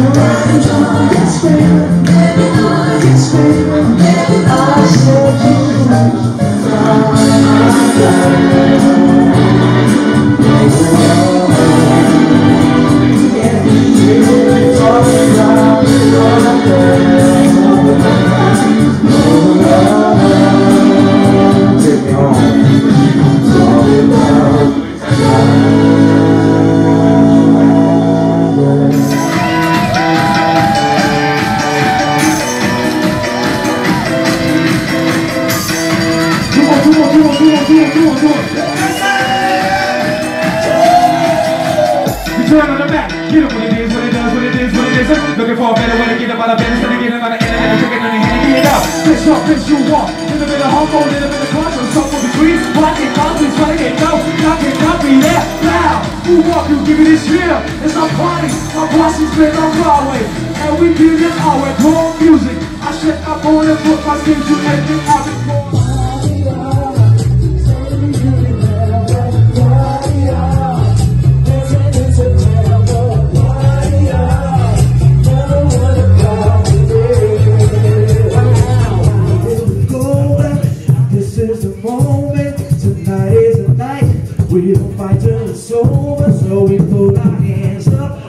Turn on the back, get up what it is, what it does, what it is, what it is. Looking for a better way to get up out of bed instead of getting on the internet and tricking on the hand and get it out. Bitch up, bitch you walk. Little bit of humble, little bit of control, something between. Blocking copies, trying to get no, knocking copy that loud. Who walk you, give me this year. It's our party, our bosses been on Broadway. And we give it all with wrong music. I shit up on and put my skin to everything out of more. We don't fight till it's over, so we put our hands up.